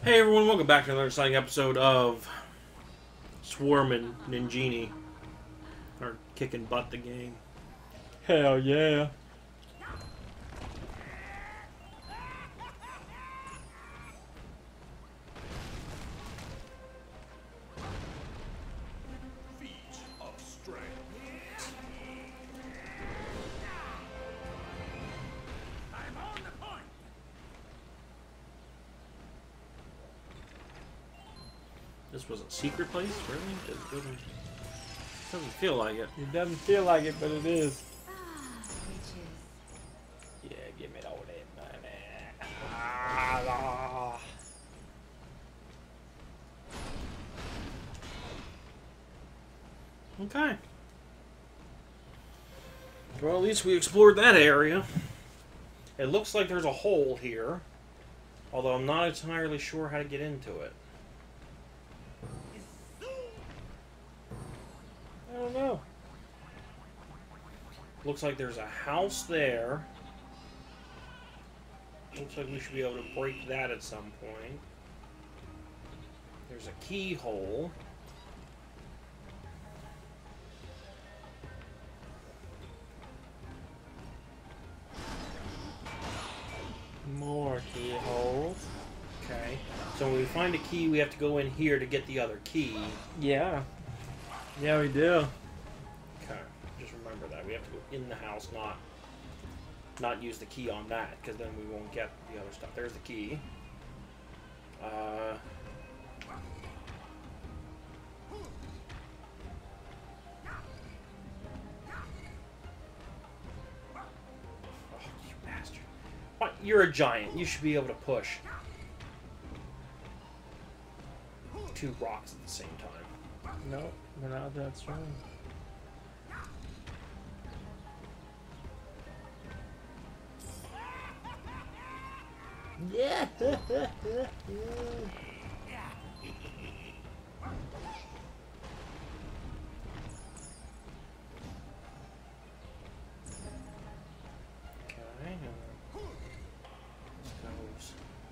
Hey everyone, welcome back to another exciting episode of Swarm and Ninjini. Or kicking butt the game. Hell yeah. Feet of strength. I'm on the point. This was a secret place? Really? Doesn't feel like it. It doesn't feel like it, but it is. Riches. Yeah, give me all that money. Ah. Okay. Well, at least we explored that area. It looks like there's a hole here. Although I'm not entirely sure how to get into it. I don't know. Looks like there's a house there. Looks like we should be able to break that at some point. There's a keyhole. More keyholes. Okay. So when we find a key, we have to go in here to get the other key. Yeah. Yeah, we do. Okay. Just remember that. We have to go in the house, not use the key on that, because then we won't get the other stuff. There's the key. Oh, you bastard. What? You're a giant. You should be able to push two rocks at the same time. Nope, we're not that strong. Yeah. Okay, this goes.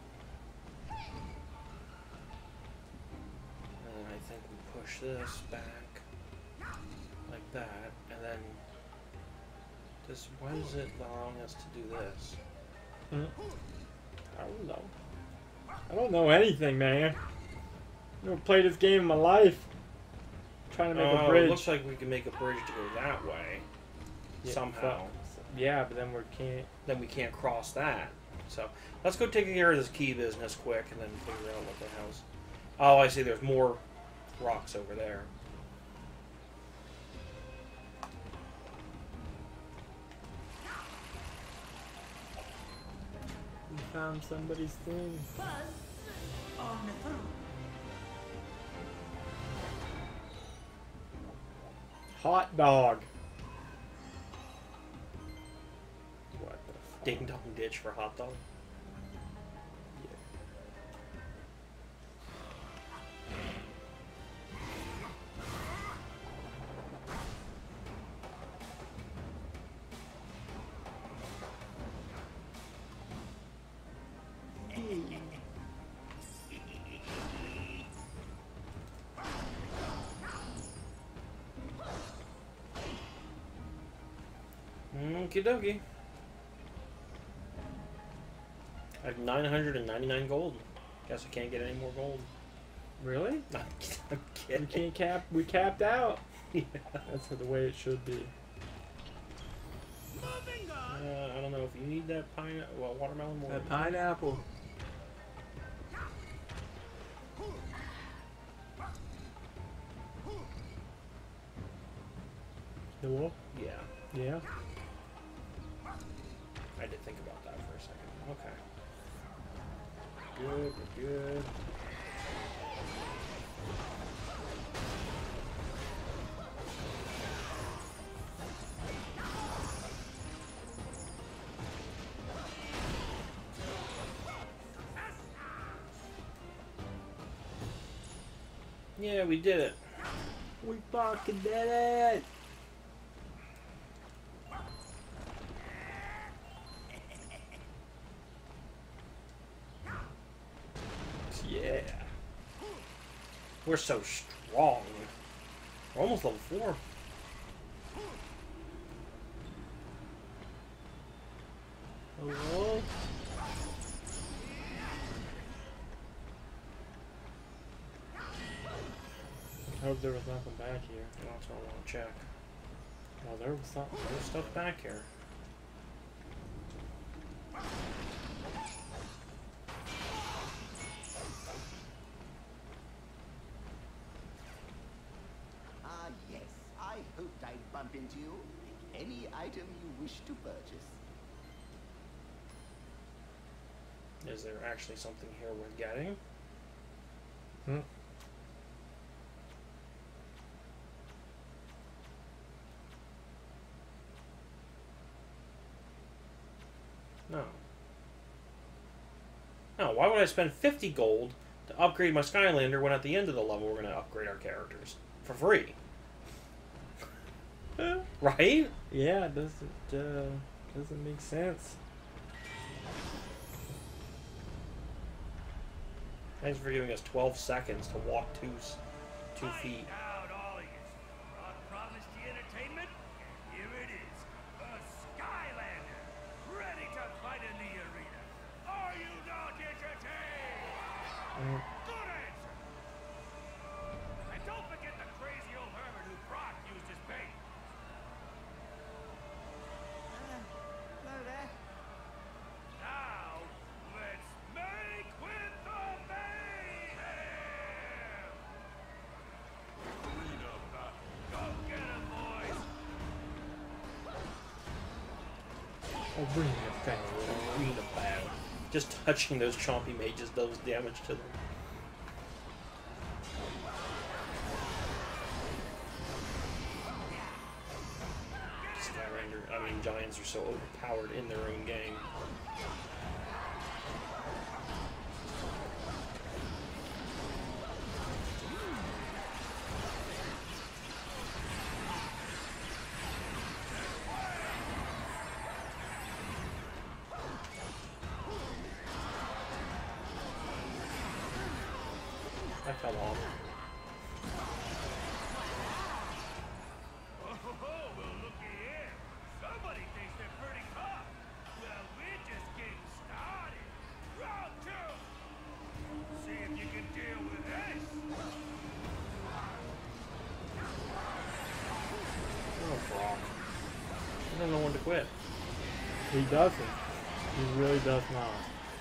And then I think we push this back like that, and then this. Why is it allowing us to do this? I don't know. I don't know anything, man. I've never played this game in my life. Trying to make a It bridge. looks like we can make a bridge to go that way Yeah, somehow. Yeah, but then we can't. Then we can't cross that. So let's go take care of this key business quick, and then figure out what the hell's. Oh, I see. There's more rocks over there. We found somebody's thing. Buzz on the throne. Hot dog. What the ding dong ditch for hot dog? Okie dokie. I have 999 gold. Guess I can't get any more gold. Really? I'm We kidding. can't cap. We capped out. Yeah. That's the way it should be. Moving on. I don't know if you need that watermelon more. That pineapple. Hello? Yeah, Yeah. I had to think about that for a second. Okay. Good, we're good. Yeah, we did it. We fucking did it! Yeah. We're so strong. We're almost level 4. Hello? I hope there was nothing back here. That's what I want to check. Oh, there was something. There's stuff back here. Ah, yes. I hoped I'd bump into you. Any item you wish to purchase. Is there actually something here worth getting? Hmm? No. No, why would I spend 50 gold to upgrade my Skylander when at the end of the level we're going to upgrade our characters? For free. Right? Yeah, it doesn't make sense. Thanks for giving us 12 seconds to walk 2 feet. Find out, all of you. I promised you entertainment, and here it is. A Skylander, ready to fight in the arena. Are you not entertained? Good answer. And don't forget the crazy old hermit who Brock used as bait. Hello there. Now, let's make with the mayhem! Arena battle. Go get 'em, boys! Arena battle. Arena battle. Just touching those chompy mages does damage to them. Skylander, I mean, giants are so overpowered in their own game. I fell off. Oh, well, looky here. Somebody thinks they're pretty tough. Well, we're just getting started. Round 2. See if you can deal with this. Oh, Brock. I don't know when to quit. He doesn't. He really does not.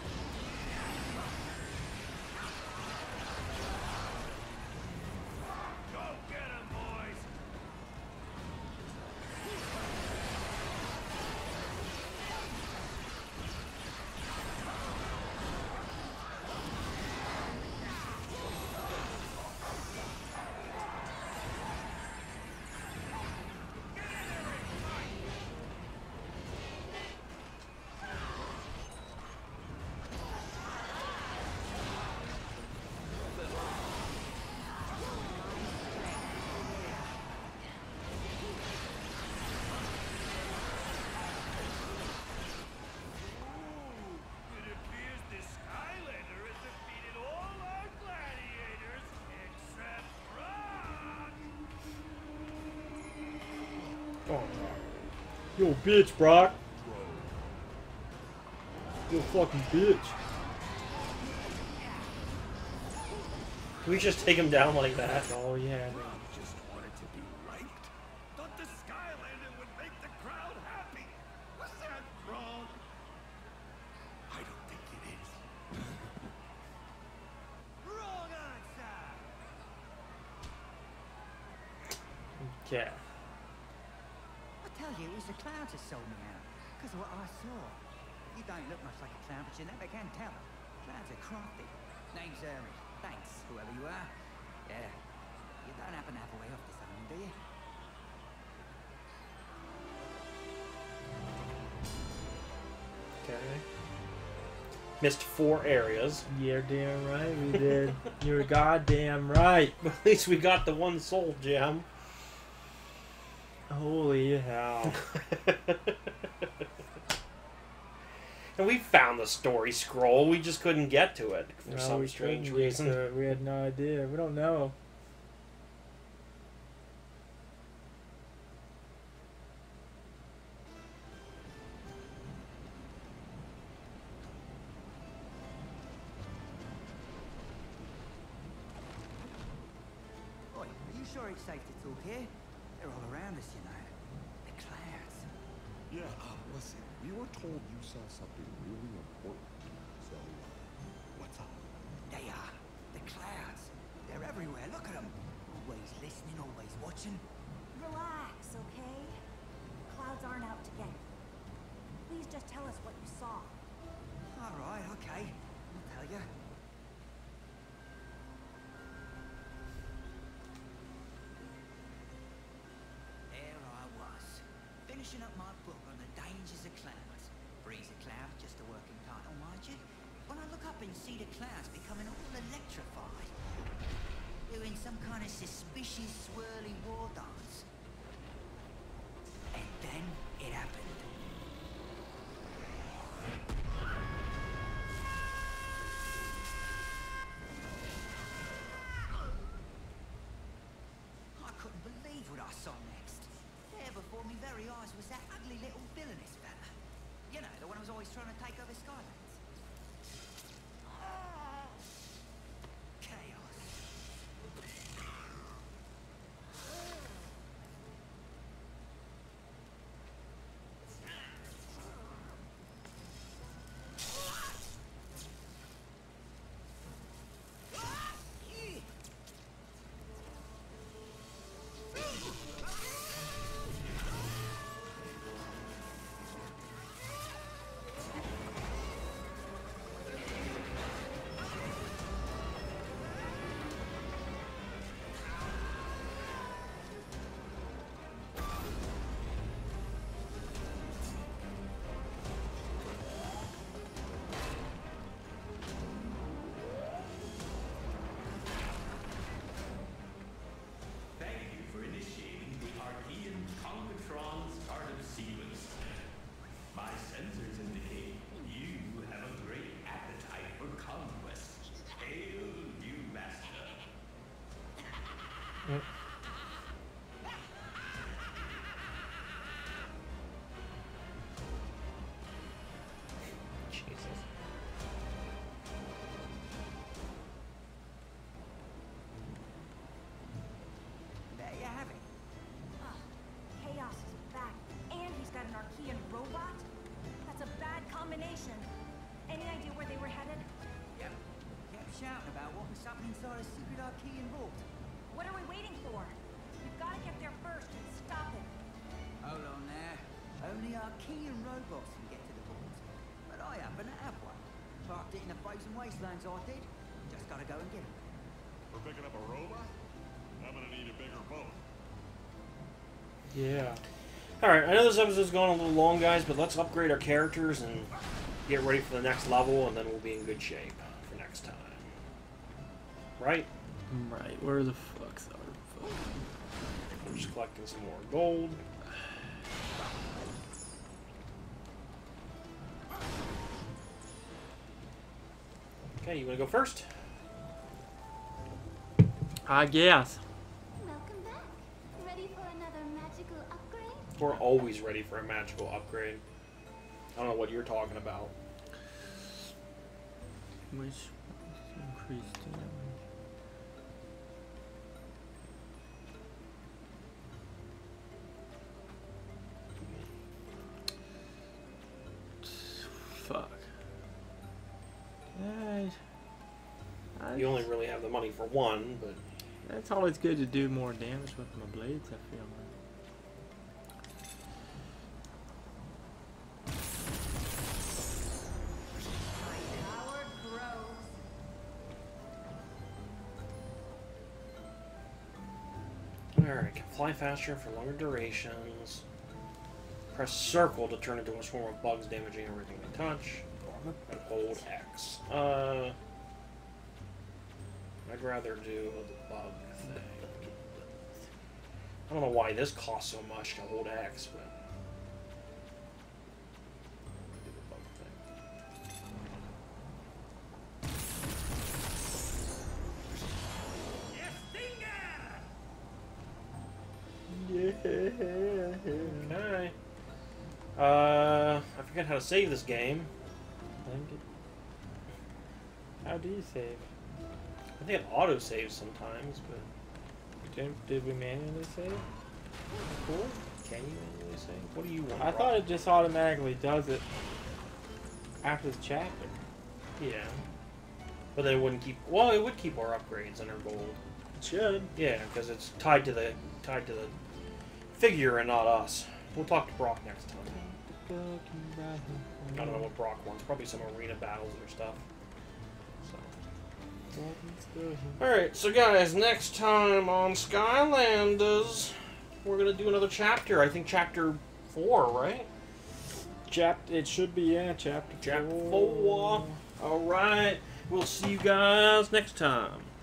Go get 'em, boys. It appears this Skylander has defeated all our gladiators except Brock. Oh, Yo, bitch, Brock. Yo, fucking bitch. can we just take him down like that? Oh, yeah. Just wanted to be liked. Thought the Skylander would make the crowd happy. Was that wrong? I don't think it is. Wrong answer. Okay. I tell you, it was the clouds that sold me out. Because of what I saw. You don't look much like a clown, but you never can tell. Clouds are crafty. Name's Hermes. Thanks, whoever you are. Yeah. You don't happen to have a way off this island, do you? Okay. Missed 4 areas. You're damn right we did. You're goddamn right. But at least we got the 1 soul gem. Holy hell. And we found the story scroll. We just couldn't get to it for No, some we strange couldn't get reason. to it. We had no idea. We don't know. Oi, are you sure it's safe to talk here? They're all around us, you know. The clouds. Yeah, listen, we were told you saw something really important. So, what's up? They are. The clouds. They're everywhere. Look at them. Always listening, always watching. Relax, okay? Clouds aren't out to get you. Please just tell us what you saw. All right, okay. I'll tell you. There I was, finishing up my book on the dangers of clouds. Breeze a cloud, just a working title, mind you. When I look up and see the clouds becoming all electrified, doing some kind of suspicious swirly war dance. And then it happened. I couldn't believe what I saw next. There before me very eyes was that ugly little villainous fella. You know, the one who was always trying to take over Skylands. Chaos. Thank you for initiating the Archean Concatron start of sequence. My sensors indicate you have a great appetite for conquest. Hail, new master. Jesus. There you have it. Ah, Chaos is back, and he's got an Archean robot? That's a bad combination. Any idea where they were headed? Yep. Kept shouting about wanting something inside a secret Archean vault. What are we waiting for? We've got to get there first and stop it. Hold on there. Only Archean robots can get to the vault. But I happen to have one. Parked it in the frozen wastelands, I did. Just gotta go and get it. We're picking up a robot? I'm gonna need a bigger boat. Yeah. Alright, I know this episode's going a little long, guys, but let's upgrade our characters and get ready for the next level, and then we'll be in good shape for next time. Right? Right. Where the fuck's our fuck? We're just collecting some more gold. Okay, you want to go first? I guess. Welcome back. Ready for another magical upgrade? We're always ready for a magical upgrade. I don't know what you're talking about. Which increased damage. Fuck. You only really have the money for one, but That's always good to do more damage with my blades, I feel like. Power grows. alright, can fly faster for longer durations. Press circle to turn into a swarm of bugs damaging everything they touch. And hold X. I'd rather do the bug thing. I don't know why this costs so much to hold X, but do the bug thing. Okay. I forget how to save this game. How do you save? I think it auto saves sometimes, but Did we manually save? cool. Can you manually save? What do you want? I thought it just automatically does it after the chapter. Yeah. But then it wouldn't keep. Well, it would keep our upgrades and our gold. It should. Yeah, because it's tied to the figure and not us. We'll talk to Brock next time. I don't know what Brock wants. Probably some arena battles or stuff. So. Alright, so guys, next time on Skylanders, we're going to do another chapter. I think chapter 4, right? It should be, yeah, chapter 4. Alright, we'll see you guys next time.